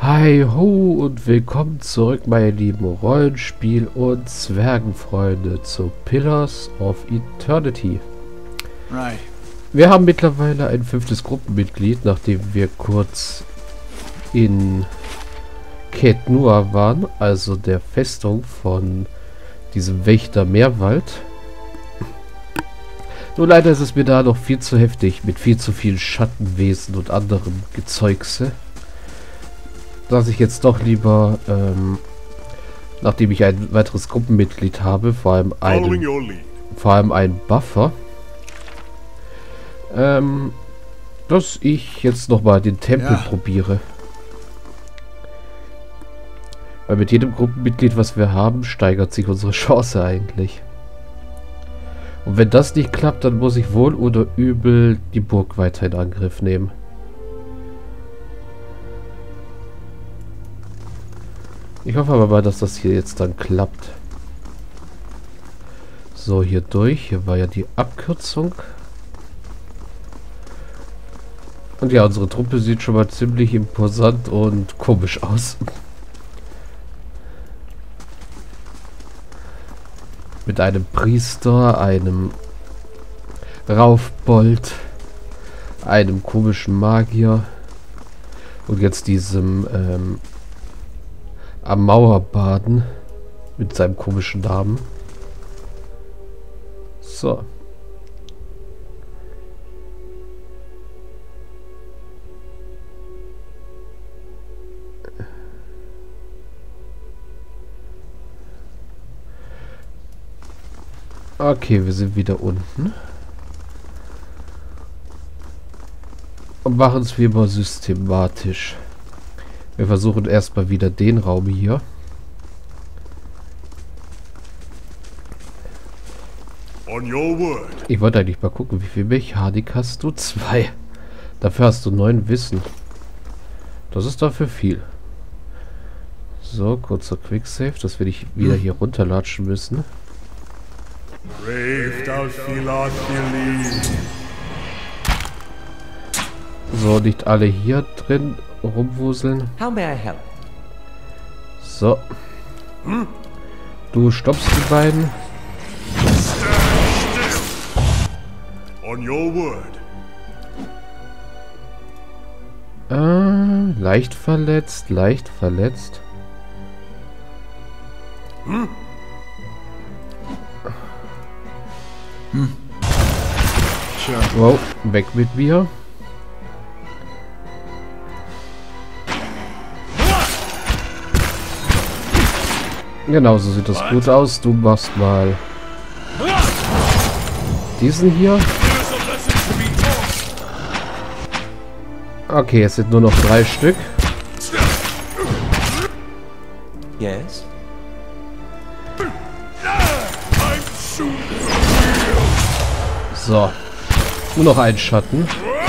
Hi ho und willkommen zurück, meine lieben Rollenspiel- und Zwergenfreunde, zu Pillars of Eternity. Right. Wir haben mittlerweile ein 5. Gruppenmitglied, nachdem wir kurz in Caed Nua waren, also der Festung von diesem Wächter Meerwald. Nur leider ist es mir da noch viel zu heftig, mit viel zu vielen Schattenwesen und anderem Gezeugse, dass ich jetzt doch lieber, nachdem ich ein weiteres Gruppenmitglied habe, vor allem einen Buffer, dass ich jetzt nochmal den Tempel probiere. Weil mit jedem Gruppenmitglied, was wir haben, steigert sich unsere Chance eigentlich. Und wenn das nicht klappt, dann muss ich wohl oder übel die Burg weiter in Angriff nehmen. Ich hoffe aber mal, dass das hier jetzt dann klappt. So, hier durch. Hier war ja die Abkürzung. Und ja, unsere Truppe sieht schon mal ziemlich imposant und komisch aus. Mit einem Priester, einem Raufbold, einem komischen Magier und jetzt diesem am Mauerbaden mit seinem komischen Namen. So. Okay, wir sind wieder unten. Und machen es wie immer systematisch. Wir versuchen erstmal wieder den Raum hier. Ich wollte eigentlich mal gucken, wie viel Mechanik hast du? 2. Dafür hast du 9 Wissen. Das ist dafür viel. So, kurzer Quicksave, dass wir nicht wieder hier runterlatschen müssen. So, nicht alle hier drin rumwuseln. So. Du stoppst die beiden. Leicht verletzt, leicht verletzt. Wow, weg mit mir. Genau, so sieht das gut aus. Du machst mal diesen hier. Okay, es sind nur noch 3 Stück. Yes. So. Nur noch ein Schatten.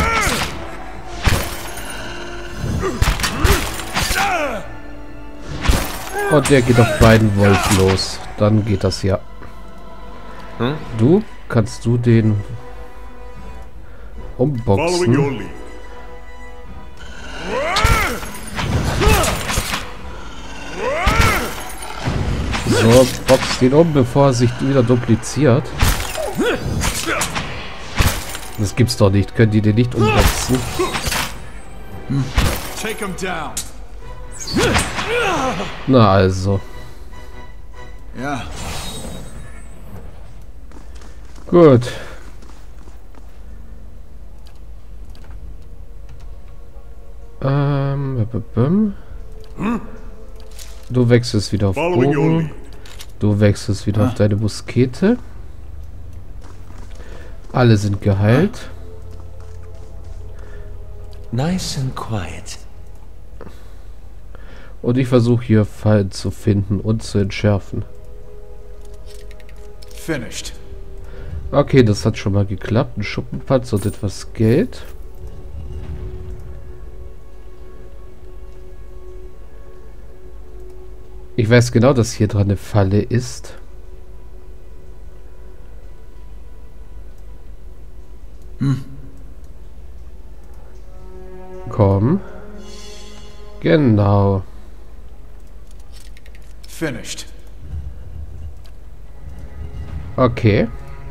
Und der geht auf beiden Wolf los. Dann geht das ja. Du, kannst du den umboxen? So, box den um, bevor er sich wieder dupliziert. Das gibt's doch nicht. Können die den nicht umboxen? Na also. Ja. Gut. Du wechselst wieder auf Bogen. Du wechselst wieder auf deine Muskete. Alle sind geheilt. Nice and quiet. Und ich versuche hier Fallen zu finden und zu entschärfen. Finished. Okay, das hat schon mal geklappt. Ein Schuppenpanzer und etwas Geld. Ich weiß genau, dass hier dran eine Falle ist. Komm. Genau. Finished. Okay.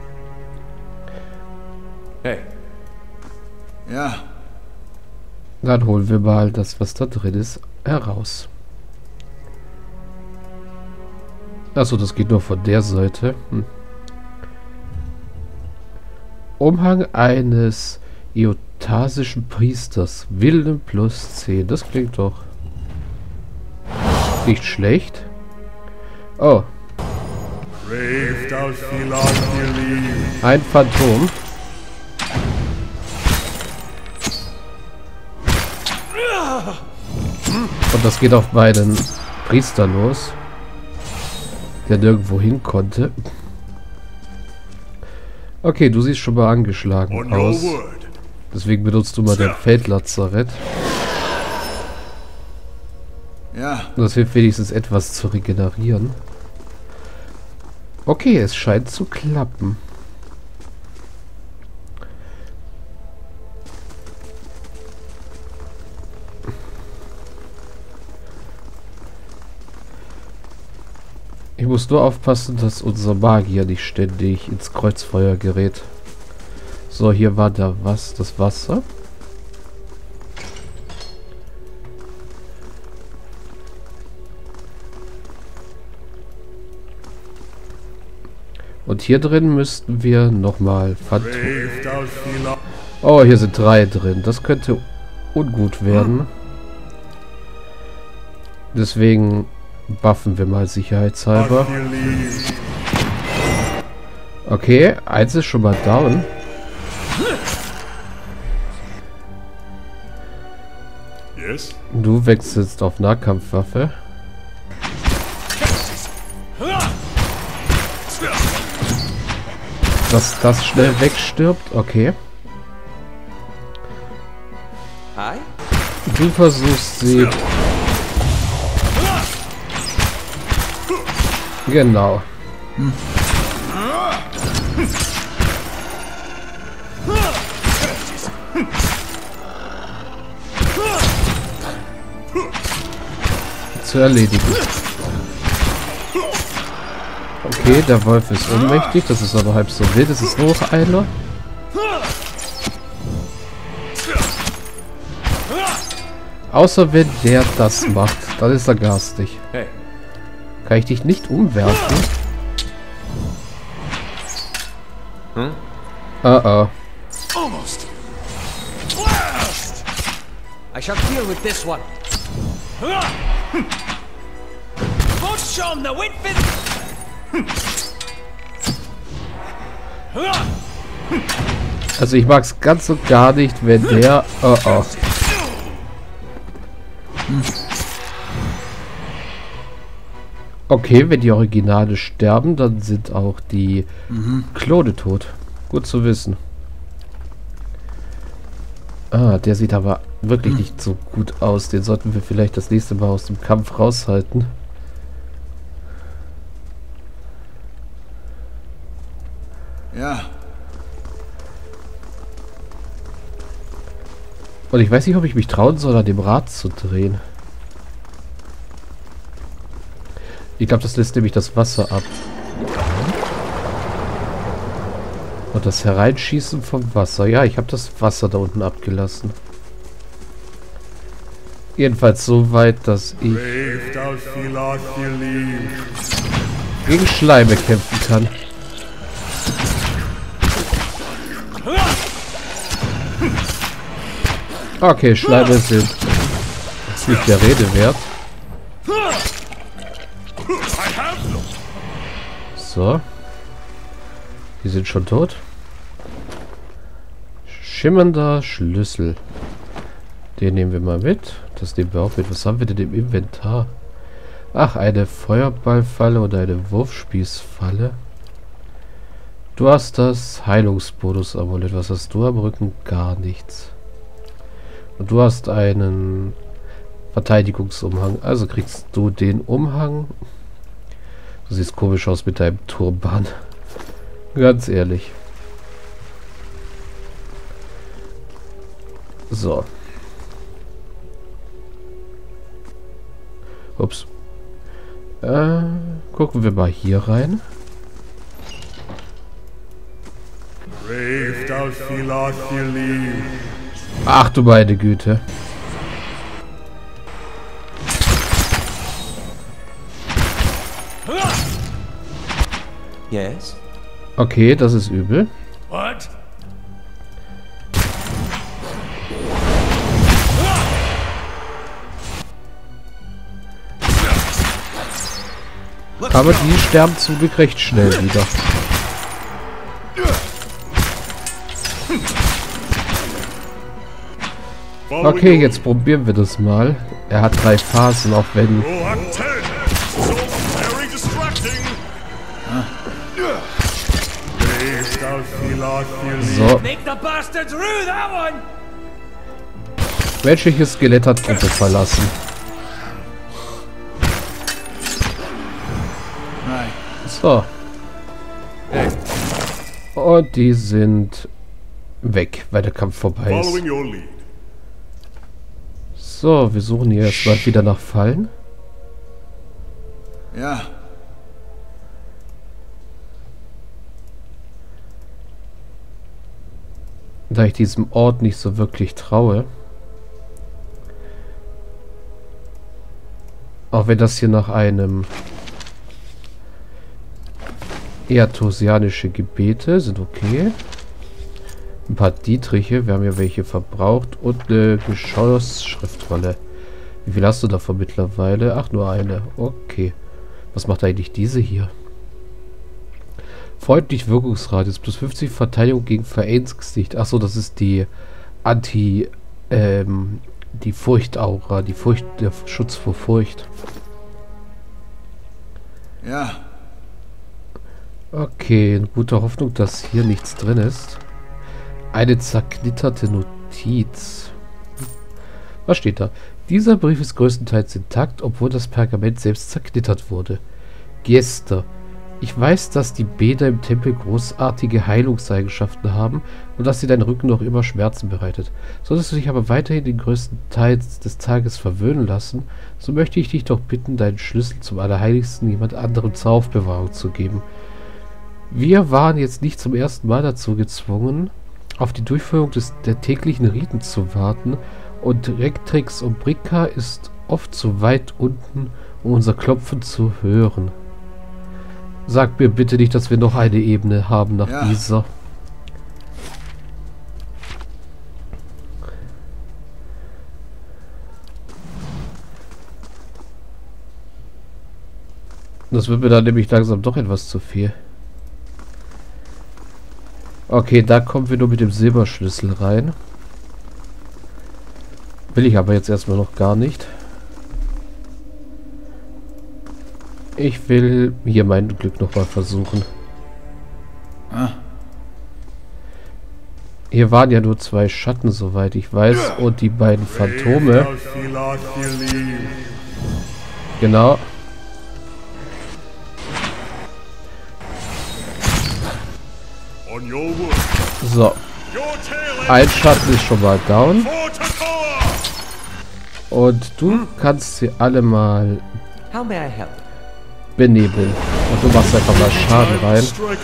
Hey. Ja. Dann holen wir mal das, was da drin ist, heraus. Achso, das geht nur von der Seite. Umhang eines iotasischen Priesters. Willen plus 10. Das klingt doch nicht schlecht. Oh. Ein Phantom. Und das geht auf meinen Priester los, der nirgendwo hin konnte. Okay, du siehst schon mal angeschlagen aus. Deswegen benutzt du mal dein Feldlazarett. Ja. Das hilft wenigstens etwas zu regenerieren. Okay, es scheint zu klappen. Ich muss nur aufpassen, dass unser Magier nicht ständig ins Kreuzfeuer gerät. So, hier war da was? Das Wasser. Und hier drin müssten wir nochmal Phantom. Oh, hier sind 3 drin. Das könnte ungut werden. Deswegen buffen wir mal sicherheitshalber. Okay, 1 ist schon mal down. Du wechselst auf Nahkampfwaffe. Dass das schnell wegstirbt, okay. Du versuchst sie. Genau. Zu erledigen. Okay, der Wolf ist ohnmächtig, das ist aber halb so wild, es ist noch einer. Außer wenn der das macht, dann ist er garstig. Kann ich dich nicht umwerfen? Oh. Almost. I shall deal with this one. Also ich mag es ganz und gar nicht, wenn der... Oh. Okay, wenn die Originale sterben, dann sind auch die Klone tot. Gut zu wissen. Ah, der sieht aber wirklich nicht so gut aus. Den sollten wir vielleicht das nächste Mal aus dem Kampf raushalten. Ja. Und ich weiß nicht, ob ich mich trauen soll, an dem Rad zu drehen. Ich glaube, das lässt nämlich das Wasser ab. Und das Hereinschießen vom Wasser. Ja, ich habe das Wasser da unten abgelassen. Jedenfalls so weit, dass ich gegen Schleime kämpfen kann. Okay, Schleime sind nicht der Rede wert. So. Die sind schon tot. Schimmernder Schlüssel. Den nehmen wir mal mit. Das nehmen wir auch mit. Was haben wir denn im Inventar? Ach, eine Feuerballfalle oder eine Wurfspießfalle. Du hast das Heilungsbonus-Amulett. Was hast du am Rücken? Gar nichts. Und du hast einen Verteidigungsumhang. Also kriegst du den Umhang. Du siehst komisch aus mit deinem Turban. Ganz ehrlich. So. Ups. Gucken wir mal hier rein. Ach du meine Güte. Yes? Okay, das ist übel. What? Aber die sterben zum Glück recht schnell wieder. Okay, jetzt probieren wir das mal. Er hat 3 Phasen, auch wenn... So. Menschliches Skelett hat Gruppe verlassen. So. Und die sind weg, weil der Kampf vorbei ist. So, wir suchen hier erstmal wieder nach Fallen. Ja. Da ich diesem Ort nicht so wirklich traue. Auch wenn das hier nach einem eher tosianische Gebete sind okay. Ein paar Dietriche, wir haben ja welche verbraucht und eine Geschossschriftrolle. Wie viel hast du davon mittlerweile? Ach, nur eine. Okay. Was macht eigentlich diese hier? Freundlich Wirkungsradius plus 50 Verteidigung gegen Verängstigt. Achso, das ist die die Furchtaura, der Schutz vor Furcht. Ja. Okay, in guter Hoffnung, dass hier nichts drin ist. Eine zerknitterte Notiz. Was steht da? Dieser Brief ist größtenteils intakt, obwohl das Pergament selbst zerknittert wurde. Gäste. Ich weiß, dass die Bäder im Tempel großartige Heilungseigenschaften haben und dass sie deinen Rücken noch immer Schmerzen bereitet. Solltest du dich aber weiterhin den größten Teil des Tages verwöhnen lassen, so möchte ich dich doch bitten, deinen Schlüssel zum Allerheiligsten jemand anderem zur Aufbewahrung zu geben. Wir waren jetzt nicht zum ersten Mal dazu gezwungen, auf die Durchführung der täglichen Riten zu warten, und Rectrix und Bricka ist oft zu weit unten, um unser Klopfen zu hören. Sag mir bitte nicht, dass wir noch eine Ebene haben nach dieser. Das wird mir dann nämlich langsam doch etwas zu viel. Okay, da kommen wir nur mit dem Silberschlüssel rein. Will ich aber jetzt erstmal noch gar nicht. Ich will hier mein Glück nochmal versuchen. Hier waren ja nur 2 Schatten, soweit ich weiß. Und die beiden Phantome. Genau. So. Ein Schatten ist schon mal down. Und du kannst sie alle mal benebeln. Und du machst einfach mal Schaden rein.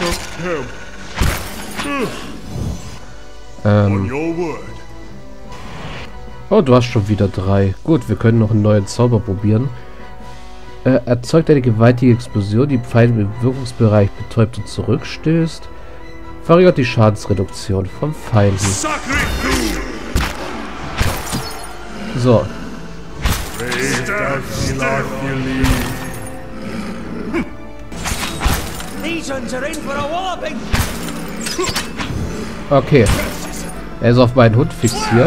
Oh, du hast schon wieder 3. Gut, wir können noch einen neuen Zauber probieren. Erzeugt eine gewaltige Explosion, die Pfeile im Wirkungsbereich betäubt und zurückstößt. Verringert die Schadensreduktion vom Feinden. So. Okay. Er ist auf meinen Hund fixiert.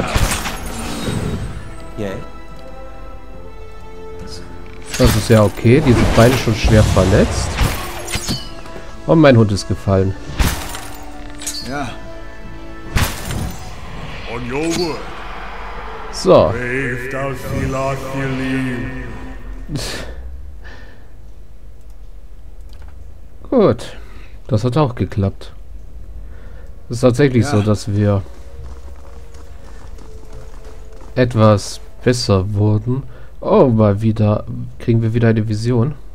Das ist ja okay. Die sind beide schon schwer verletzt. Und mein Hund ist gefallen. Ja. So. Gut. Das hat auch geklappt. Es ist tatsächlich so, dass wir etwas besser wurden. Oh, mal wieder. Kriegen wir wieder eine Vision.